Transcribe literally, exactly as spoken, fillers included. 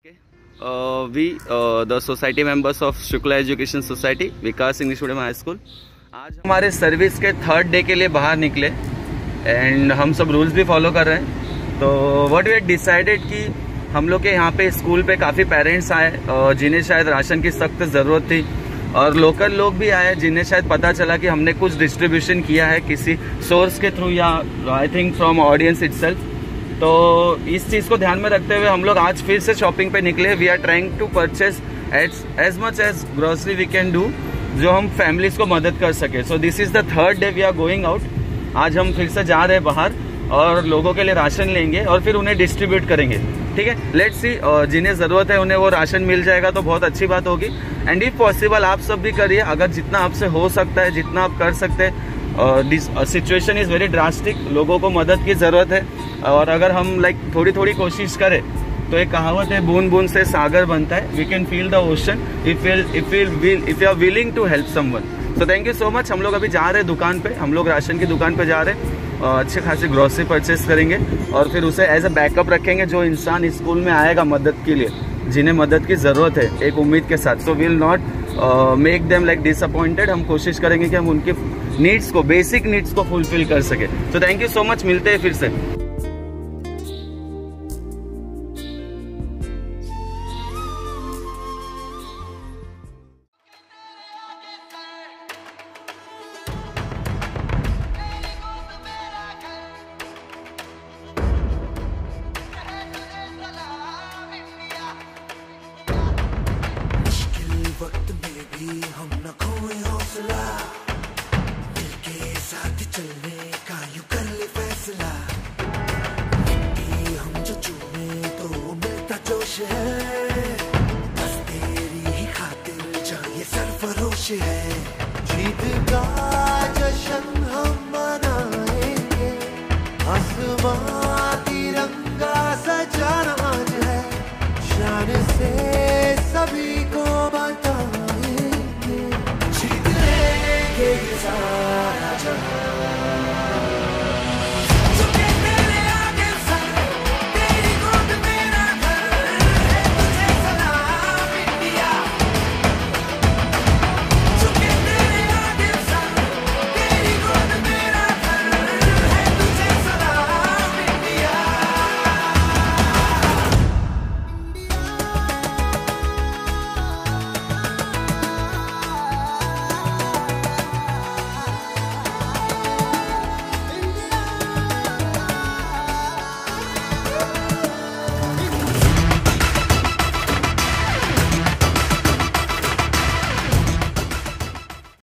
Uh, we, uh, the society members of Shukla education society, Vikas English medium high school, आज हमारे service के third day के लिए बाहर निकले एंड हम सब रूल्स भी फॉलो कर रहे हैं। तो व्हाट वी डिसाइडेड कि हम लोग के यहाँ पे स्कूल पे काफ़ी पेरेंट्स आए जिन्हें शायद राशन की सख्त ज़रूरत थी, और लोकल लोग भी आए जिन्हें शायद पता चला कि हमने कुछ डिस्ट्रीब्यूशन किया है किसी सोर्स के थ्रू या I think from audience itself. तो इस चीज़ को ध्यान में रखते हुए हम लोग आज फिर से शॉपिंग पे निकले। We are trying to purchase as much as grocery we can do, जो हम फैमिलीज को मदद कर सके। So this is the third day we are going out. आज हम फिर से जा रहे हैं बाहर और लोगों के लिए राशन लेंगे और फिर उन्हें डिस्ट्रीब्यूट करेंगे। ठीक है, लेट्स सी, जिन्हें ज़रूरत है उन्हें वो राशन मिल जाएगा तो बहुत अच्छी बात होगी। एंड इफ पॉसिबल आप सब भी करिए, अगर जितना आपसे हो सकता है, जितना आप कर सकते हैं। This situation is very drastic, लोगों को मदद की ज़रूरत है, और अगर हम लाइक like, थोड़ी थोड़ी कोशिश करें तो एक कहावत है, बूंद बूंद से सागर बनता है। We can feel the ocean if if if you are willing to help someone. So thank you so much. हम लोग अभी जा रहे हैं दुकान पे, हम लोग राशन की दुकान पे जा रहे हैं, अच्छे खासी ग्रोसरी परचेस करेंगे और फिर उसे एज अ बैकअप रखेंगे जो इंसान स्कूल में आएगा मदद के लिए, जिन्हें मदद की ज़रूरत है, एक उम्मीद के साथ। So will not make them like disappointed. हम कोशिश करेंगे कि हम उनके नीड्स को, बेसिक नीड्स को फुलफिल कर सके। So thank you so much, मिलते हैं फिर से। वक्त में भी हम न खोए हौसला, मिलके साथ चलने का यूं कर ले फैसला। मिट्टी हम जो चूमे तो वो मिलता जोश है, बस तेरी ही खातिर जा ये सरफरोश है। जीत का